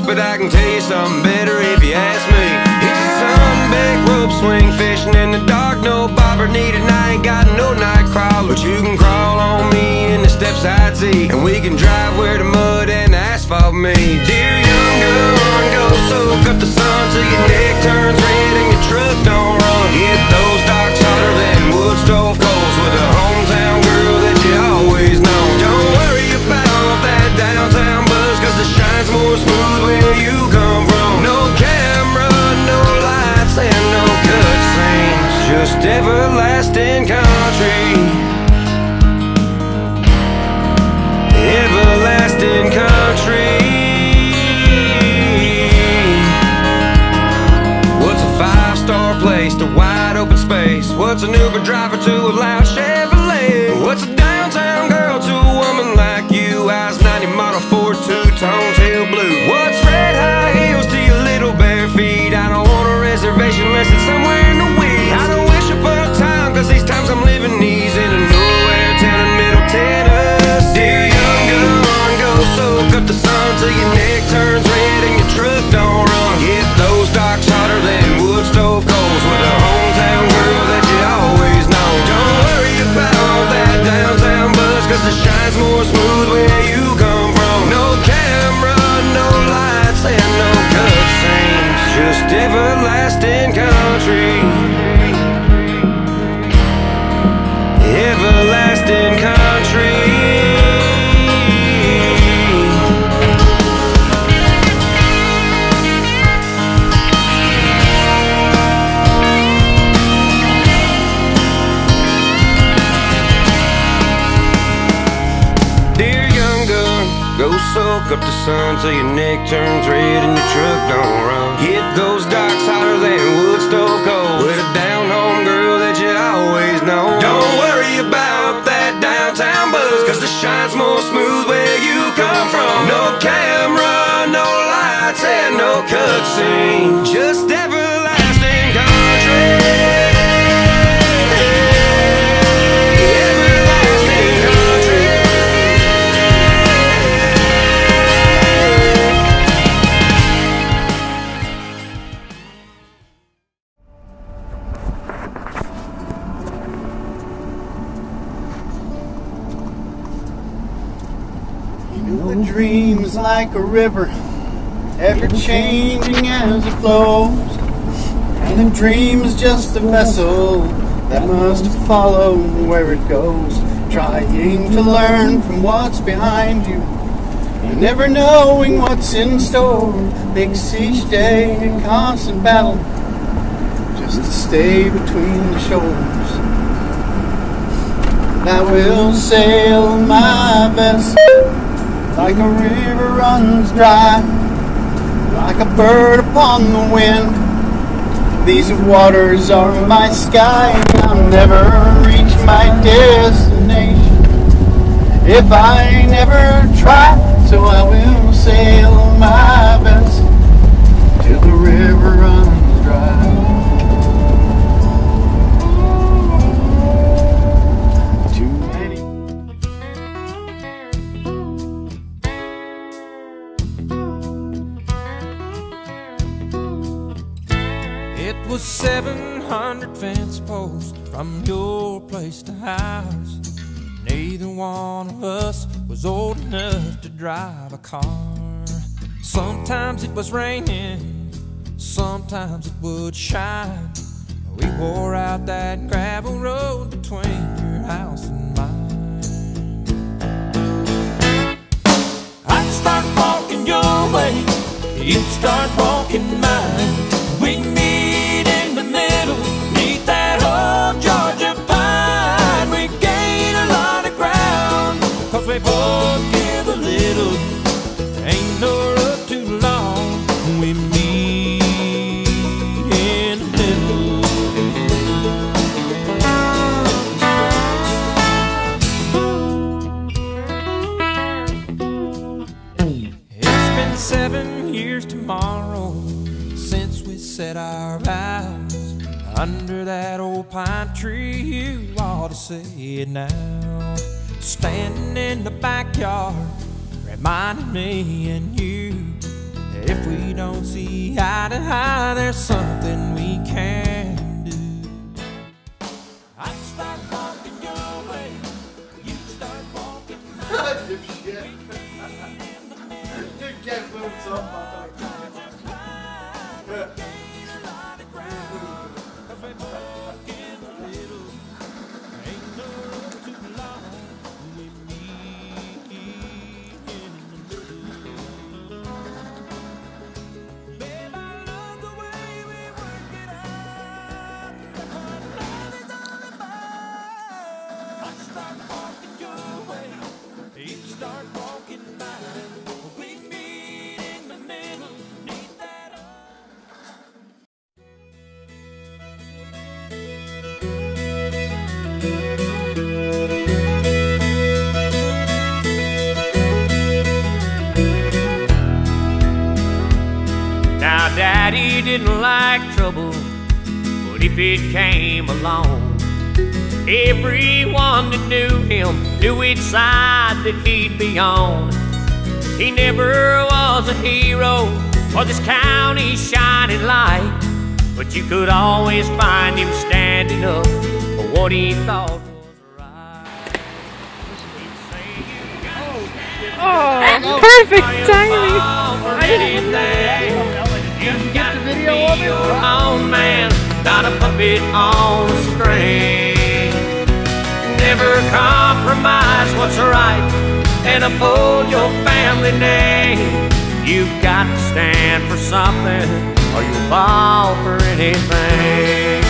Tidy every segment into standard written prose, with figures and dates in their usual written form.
but I can tell you something better if you ask me. It's a sunback rope swing, fishing in the dark, no bobber needed. I ain't got no night crawler, but you can crawl on me in the steps I'd see, and we can drive where the mud and the asphalt meet. Dear young gun, go soak up the sun till your neck turns red and your truck don't run. Hit those docks hotter than wood stove coals with a hometown girl that you always know. Don't worry about that downtown buzz, cause the shine's more smooth where you come from. No camera, no lights, and no cutscenes, just everlasting country. Everlasting country. What's a five-star place to wide open space? What's an Uber driver to a loud Chevrolet? What's a downtown girl to a woman like you? Eyes 90 model Ford two-tone tail blue. What's red high heels to your little bare feet? I don't want a reservation unless it's somewhere in the weeds. I don't wish upon a time, cause these times I'm living these in a nowhere town in Middle Tennessee. Dear young gun, go soak up the sun till your neck turns red and your truck don't run. Hit those docks hotter than wood stove coals with a hometown girl that you always know. Don't worry about that downtown buzz, cause the shine's more smooth where you come from. No camera, no lights, and no cutscenes, just everlasting country. Everlasting country. Go soak up the sun till your neck turns red and your truck don't run. Hit those docks hotter than wood stove coals with a down-home girl that you always know. Don't worry about that downtown buzz, cause the shine's more smooth where you come from. No camera, no lights, and no cutscene, just everlasting country. Dreams like a river, ever changing as it flows, and a dream is just a vessel that must follow where it goes, trying to learn from what's behind you and never knowing what's in store. Makes each day a constant battle just to stay between the shores. And I will sail my best like a river runs dry, like a bird upon the wind. These waters are my sky, I'll never reach my destination if I never try. So I will sail my best till the river runs dry. It was 700 fence posts from your place to ours. Neither one of us was old enough to drive a car. Sometimes it was raining, sometimes it would shine. We wore out that gravel road between your house and mine. I'd start walking your way, you'd start walking mine. We'd meet in the middle, meet that old Georgia pine. We gain a lot of ground, cause we both give a little. Ain't no road too long, we meet in the middle. It's been 7 years tomorrow since we said our vows under that old pine tree. You ought to see it now, standing in the backyard, reminding me and you that if don't see eye to eye, there's something we can do. I start walking your way, you start walking mine. Dipshit. You can't move so far. Start walking mine. We meet in the middle, need that Now Daddy didn't like trouble, but if it came along, everyone that knew him knew which side that he'd be on. He never was a hero or this county's shining light, but you could always find him standing up for what he thought was right. Oh, perfect timing. I didn't you got to be your own man, not a puppet on a string. Never compromise what's right and uphold your family name. You've got to stand for something or you'll fall for anything.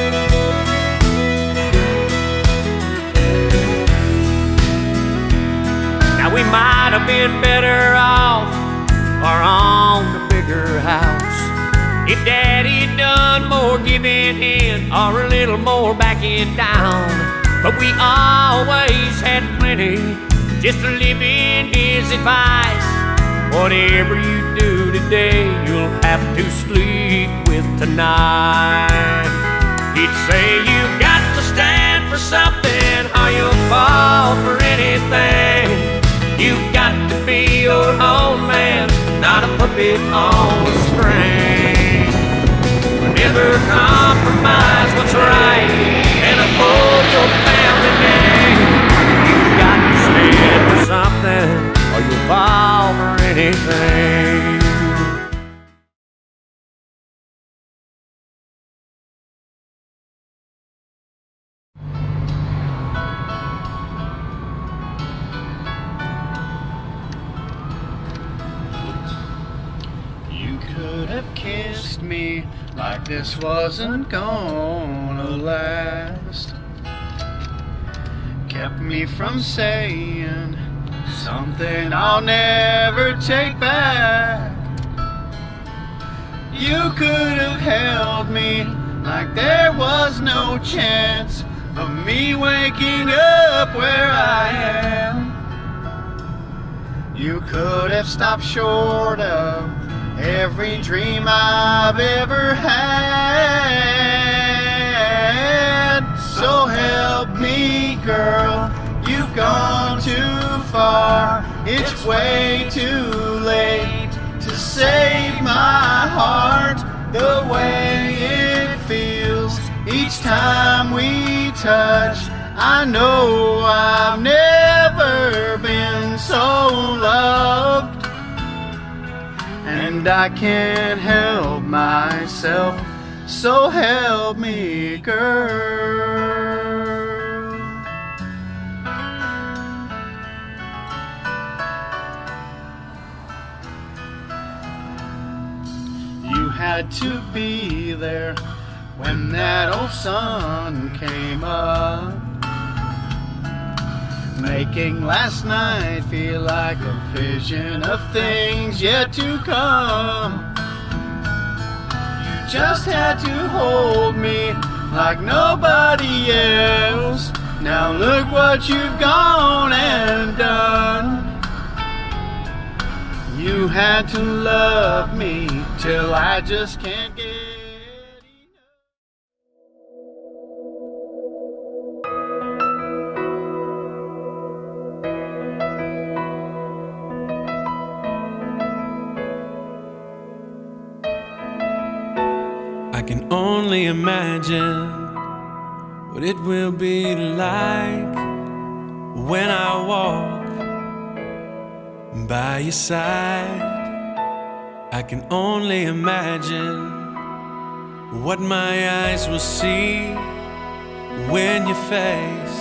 Now we might have been better off or on the bigger house if Daddy had done more giving in or a little more backing down. But we always had plenty just to live in his advice. Whatever you do today, you'll have to sleep with tonight. He'd say you've got to stand for something or you'll fall for anything. You've got to be your own man, not a puppet on a string. Never compromise what's right and uphold your family name. You've got to stand for something or you'll fall for anything. You could have kissed me like this wasn't gonna last. Kept me from saying something I'll never take back. You could have held me like there was no chance of me waking up where I am. You could have stopped short of every dream I've ever had. So help me, girl, you've gone too far. It's way too late to save my heart the way it feels each time we touch. I know I've never been so loved, and I can't help myself, so help me, girl. You had to be there when that old sun came up, making last night feel like a vision of things yet to come. You just had to hold me like nobody else. Now look what you've gone and done. You had to love me till I just can't get enough. can only imagine what it will be like when I walk by your side. I can only imagine what my eyes will see when your face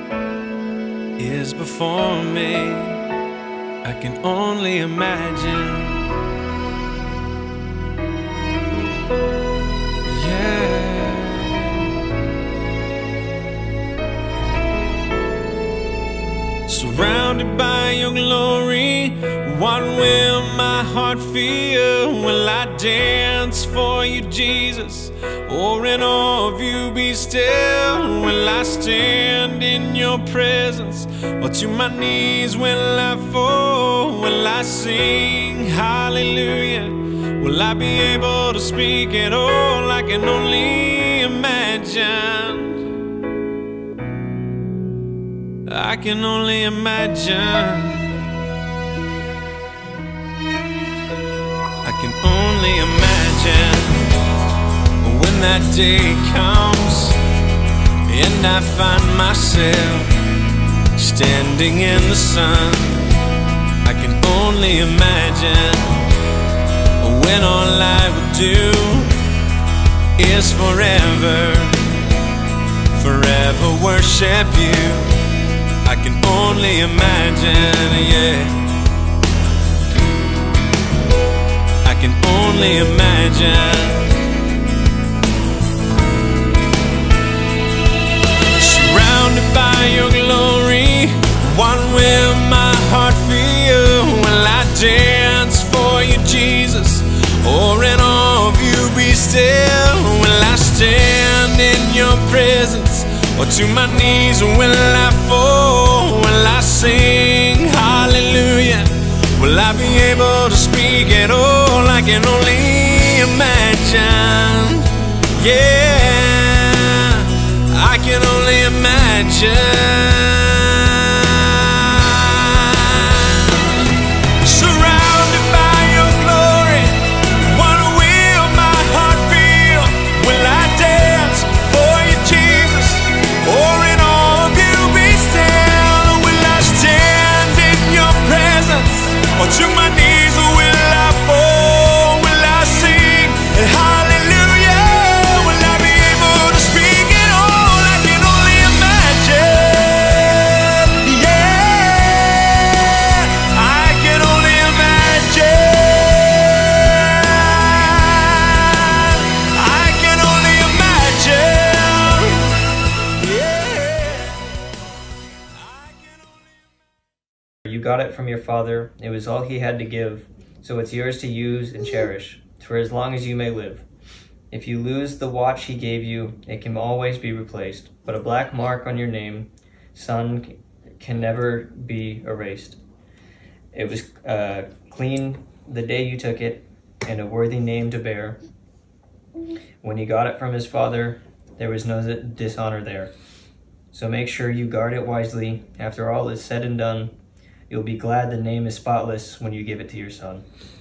is before me. I can only imagine. Surrounded by your glory, what will my heart feel? Will I dance for you, Jesus? Or in awe of you be still? Will I stand in your presence? Or to my knees will I fall? Will I sing hallelujah? Will I be able to speak at all? I can only imagine. I can only imagine. I can only imagine when that day comes and I find myself standing in the sun. I can only imagine when all I would do is forever, forever worship you. I can only imagine, yeah. I can only imagine. Surrounded by your glory, what will my heart feel? Will I dance for you, Jesus? Or in awe of you be still? Will I stand in your presence? Or to my knees will I fall? Will I sing hallelujah? Will I be able to speak at all? I can only imagine. Yeah, I can only imagine. Surrounded by your glory, what will my heart feel? Will I dance for you, Jesus? Or in awe of you be still? Will I stand in your presence? Or to my knees will I fall? Will I sing hallelujah? Will I be able to speak at all? I can only imagine. Yeah, I can only imagine. I can only imagine. You got it from your father. It was all he had to give, so it's yours to use and cherish for as long as you may live. If you lose the watch he gave you, it can always be replaced, but a black mark on your name, son, can never be erased. It was clean the day you took it, and a worthy name to bear. When he got it from his father, there was no dishonor there. So make sure you guard it wisely. After all is said and done, you'll be glad the name is spotless when you give it to your son.